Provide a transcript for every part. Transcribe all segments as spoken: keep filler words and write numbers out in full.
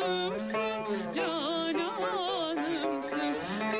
cananımsın, cananımsın.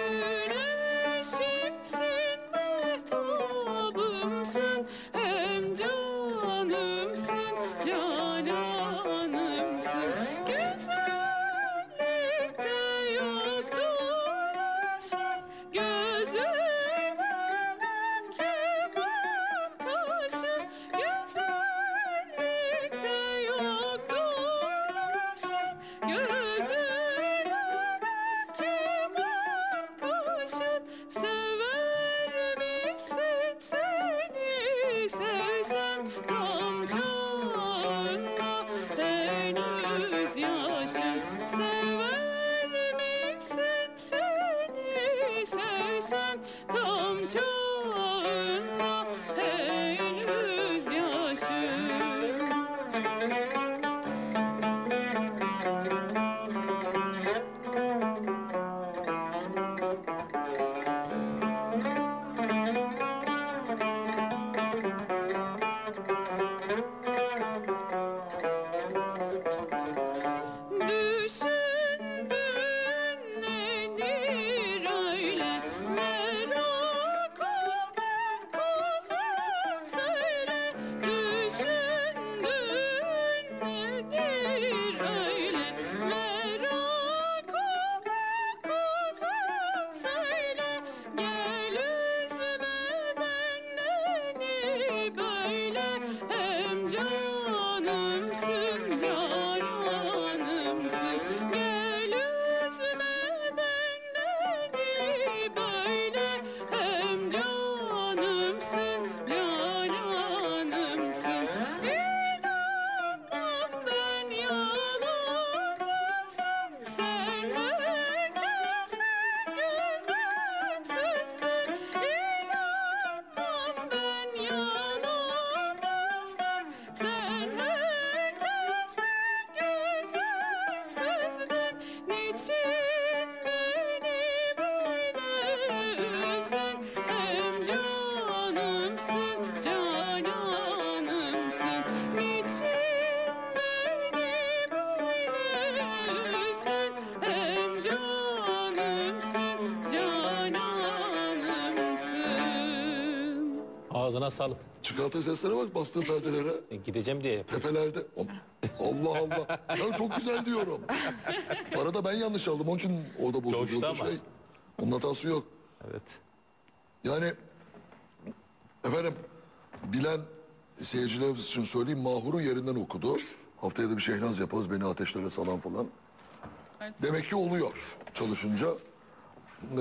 Güneşimsin, mehtabımsın, hem canımsın, cananımsın. Güzellikte yoktur şey, gözüne belki ben kaşın. Güzellikte yoktur şey, gözüne belki ben kaşın. Sever misin seni sevsem, tam çağında henüz yaşım. Sever misin seni sevsem, tam çağında henüz yaşım. Düşündüğün nedir öyle, merak olma kuzum söyle. Düşündüğün nedir öyle, merak olma kuzum söyle. Gel üzme bendeni böyle, hem canımsın, cananımsın. Gel üzme bendeni böyle, hem canımsın, cananımsın. İnanmam ben yalanınıza, sen herkesten güzelsizdir. İnanmam ben yalanınıza, sen herkesten güzelsizdir. Niçin beni böyle üzen, hem canımsın, cananımsın. Niçin beni böyle üzen, hem canımsın, cananımsın. Ağzına sağlık. Çikolata seslere bak, bastığı perdelere. E, gideceğim diye yapıyorum. Tepelerde. Allah Allah. Ya çok güzel diyorum. Arada ben yanlış aldım. Onun için orada Coştu bozuldu ama. şey. Onun hatası yok. Evet. Yani efendim, bilen seyircilerimiz için söyleyeyim, Mahur'u yerinden okudu. Haftaya da bir Şehnaz yaparız, beni ateşlere salan falan. Demek ki oluyor çalışınca. Ee,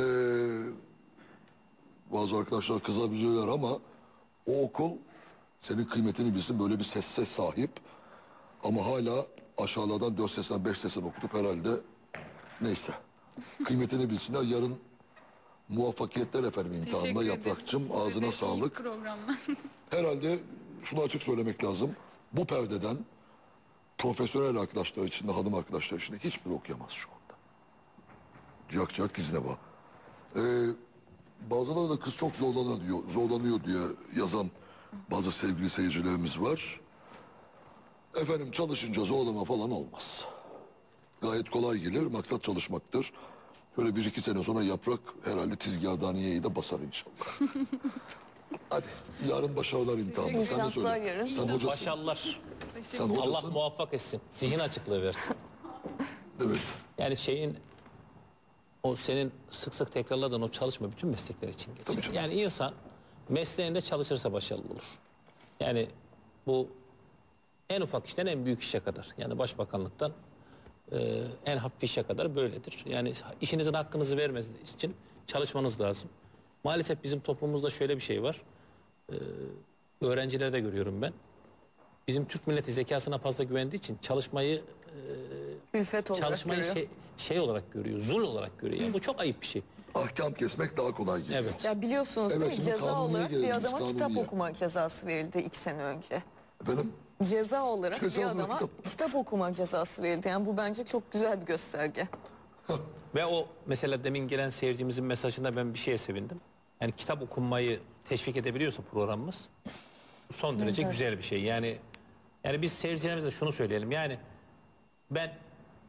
bazı arkadaşlar kızabilirler ama o okul senin kıymetini bilsin, böyle bir sesse sahip. Ama hala aşağılardan dört sesten beş sesten okutup herhalde neyse. Kıymetini bilsinler. Yarın muvaffakiyetler efendim imtihanına Teşekkür ederim. Yaprakçım. Size Ağzına de iyi sağlık. programlar. Herhalde şunu açık söylemek lazım. Bu perdeden profesyonel arkadaşlar içinde, hanım arkadaşlar içinde hiçbir okuyamaz şu anda. Ciyak ciyak dizine bak. Ee, bazıları da kız çok zorlanıyor, diyor, zorlanıyor diye yazan bazı sevgili seyircilerimiz var. Efendim çalışınca zorlama falan olmaz. Gayet kolay gelir. Maksat çalışmaktır. Şöyle bir iki sene sonra Yaprak herhalde tizgâhdaniyeyi de basar inşallah. Hadi yarın başarılar imtihanı. Sen de söyle. Yarın. Sen hocasın. Başarılar. Sen hocasın. Allah muvaffak etsin. Zihin açıklığı versin. Evet. Yani şeyin, o senin sık sık tekrarladığın o çalışma bütün meslekler için Tabii geçer. canım. Yani insan mesleğinde çalışırsa başarılı olur. Yani bu en ufak işten en büyük işe kadar. Yani başbakanlıktan e, en hafif işe kadar böyledir. Yani işinizin hakkınızı vermeniz için çalışmanız lazım. Maalesef bizim toplumumuzda şöyle bir şey var. E, öğrencilerde görüyorum ben. Bizim Türk milleti zekasına fazla güvendiği için çalışmayı e, Külfet olarak çalışmayı görüyor. şey, şey olarak görüyor, zul olarak görüyor. Yani bu çok ayıp bir şey. Ahkam kesmek daha kolay geliyor. Evet. Ya biliyorsunuz Evet, değil mi? şimdi Ceza kanuniye olarak bir gelelim, adama biz kitap kanuniye. okuma cezası verildi iki sene önce. Efendim? Ceza olarak Ceza bir olarak adama kitap- kitap. okuma cezası verildi. Yani bu bence çok güzel bir gösterge. Ve o mesela demin gelen seyircimizin mesajında ben bir şeye sevindim. Yani kitap okunmayı teşvik edebiliyorsa programımız son derece Evet. güzel bir şey. Yani yani biz seyircilerimize şunu söyleyelim. Yani ben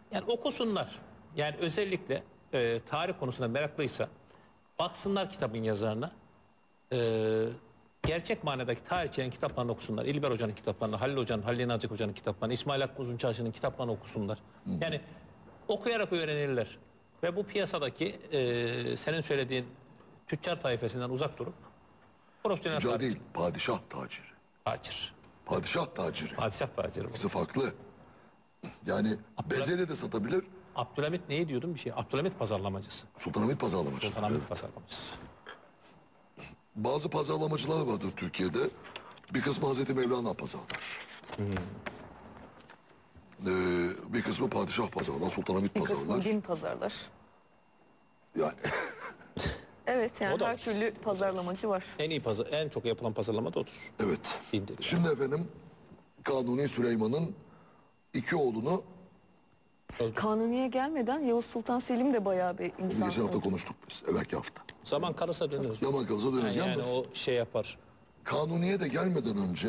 Yani okusunlar. Yani özellikle e, tarih konusunda meraklıysa baksınlar kitabın yazarına. E, gerçek manadaki tarihçilerin kitaplarını okusunlar. İlber Hoca'nın kitaplarını, Halil Hoca'nın, Halil Nazik Hoca'nın kitaplarını, İsmail Hakkı Uzunçarşı'nın kitaplarını okusunlar. Yani okuyarak öğrenirler. Ve bu piyasadaki e, senin söylediğin tüccar tayfasından uzak durup profesyonel Tüccar tarihçi. değil, padişah taciri. Tacir. Padişah taciri. Padişah taciri. bu. İkisi farklı. Yani bezeli de satabilir, Abdülhamit neyi diyordun bir şey? Abdülhamit pazarlamacısı. Sultanahmet pazarlamacı. Sultanahmet Evet. pazarlamacısı. Bazı pazarlamacılar vardır Türkiye'de. Bir kısmı Hazreti Mevlana pazarlar. Ee, bir kısmı padişah pazarlar, sultanahmet Bir kısmı pazarlar. din pazarlar. Yani Evet O yani da her var. türlü pazarlamacı var. En iyi pazar, en çok yapılan pazarlama da odur. evet. Dindir yani. Şimdi efendim Kanuni Süleyman'ın iki oğlunu Kanuni'ye gelmeden Yavuz Sultan Selim de bayağı bir bunu insan geçen hafta oldu. konuştuk biz. Evvelki hafta. Zaman kalırsa döneriz. Yaman kalırsa döneriz. Yani, yani Yalnız o şey yapar. Kanuni'ye de gelmeden önce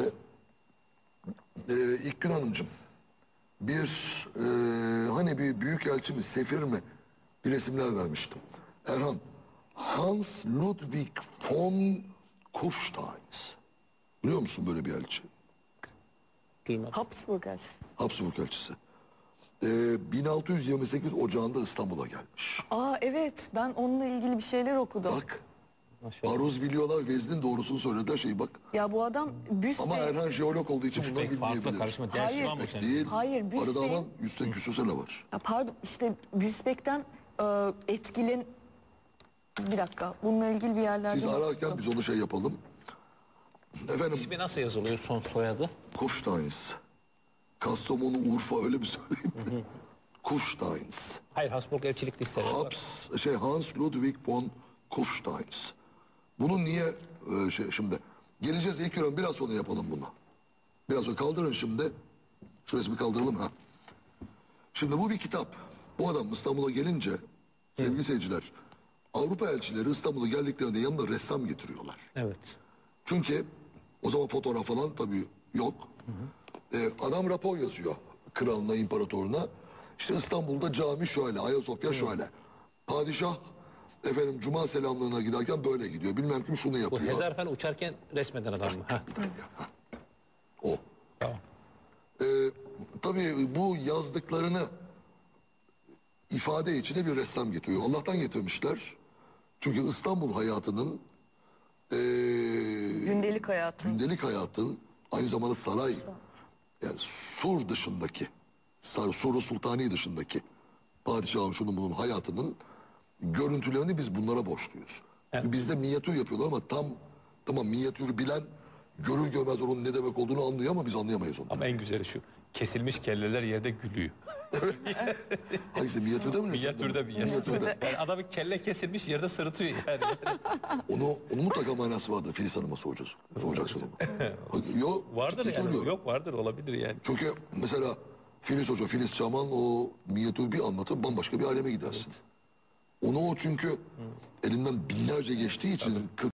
e, ilk gün hanımcığım bir e, hani bir büyük elçi mi sefir mi bir resimler vermiştim. Erhan Hans Ludwig von Kufstein. Biliyor musun böyle bir elçi? Duymadım. Habsburg elçisi. Habsburg elçisi. E, bin altı yüz yirmi sekiz Ocağı'nda İstanbul'a gelmiş. Aa evet ben onunla ilgili bir şeyler okudum. Bak Maşallah. Aruz biliyorlar Veznin doğrusunu söylediler şey bak. Ya bu adam büst Ama bey- Erhan jeolog olduğu için bunları Pek farklı bilmeyebilir. karışma. Ders Hayır. var mı senin? Değil. Hayır, Büs Arada Bey- ama yüzde küsür sene var. Ya pardon işte Büsbek'ten e, etkilen... Bir dakika bununla ilgili bir yerlerde... Siz ararken biz onu şey yapalım. Efendim İsmi nasıl yazılıyor son soyadı? Kufsteins. Kastamonu, Urfa öyle bir söyleyeyim. Kufsteins. Hayır, Habsburg elçilik listeleri var. Habs, şey Hans Ludwig von Kufsteins. Bunu niye e, şey şimdi geleceğiz ilk gün biraz sonra yapalım bunu. Biraz sonra kaldırın şimdi. Şu resmi kaldıralım ha. Şimdi bu bir kitap. Bu adam İstanbul'a gelince sevgili seyirciler Avrupa elçileri İstanbul'a geldiklerinde yanında ressam getiriyorlar. Evet. Çünkü o zaman fotoğraf falan tabii yok. Ee, adam rapor yazıyor kralına, imparatoruna. İşte İstanbul'da cami şöyle, Ayasofya şöyle. Padişah efendim cuma selamlığına giderken böyle gidiyor. Bilmem kim şunu Bu yapıyor. Hezarfen uçarken resmeden adam mı? Ha. Bir dakika. ha. O. Tamam. Ee, tabii bu yazdıklarını ifade içine bir ressam getiriyor. Allah'tan getirmişler. Çünkü İstanbul hayatının ee, Gündelik hayatın. gündelik hayatın aynı zamanda saray yani Sur dışındaki Sar- Sur-u Sultani dışındaki padişahın şunun bunun hayatının görüntülerini biz bunlara borçluyuz. Çünkü bizde minyatür yapıyorlar ama tam tamam minyatürü bilen görür görmez onun ne demek olduğunu anlıyor ama biz anlayamayız onu. Ama en güzeli şu. Kesilmiş kelleler yerde gülüyor. Hangisi minyatürde mi? Minyatürde minyatürde. Minyatürde. Yani adamın kelle kesilmiş yerde sırıtıyor yani. Onu, onun mutlaka manası vardır. Filiz Hanım'a soracağız. Soracaksın onu. Yok. Vardır ciddi yani. söylüyorum. Yok vardır, olabilir yani. Çünkü mesela Filiz Hoca, Filiz Çaman o minyatür bir anlatır bambaşka bir aleme gidersin. Onu o çünkü elinden binlerce geçtiği için